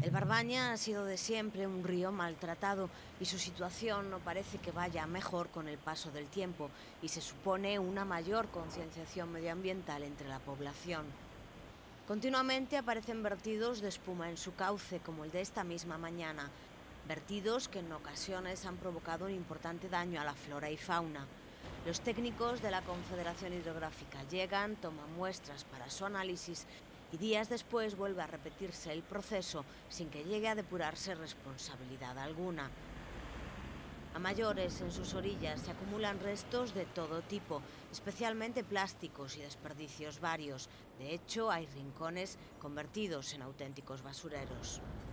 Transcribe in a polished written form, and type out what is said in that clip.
El Barbaña ha sido de siempre un río maltratado y su situación no parece que vaya mejor con el paso del tiempo y se supone una mayor concienciación medioambiental entre la población. Continuamente aparecen vertidos de espuma en su cauce, como el de esta misma mañana, vertidos que en ocasiones han provocado un importante daño a la flora y fauna. Los técnicos de la Confederación Hidrográfica llegan, toman muestras para su análisis y días después vuelve a repetirse el proceso sin que llegue a depurarse responsabilidad alguna. A mayores, en sus orillas se acumulan restos de todo tipo, especialmente plásticos y desperdicios varios. De hecho, hay rincones convertidos en auténticos basureros.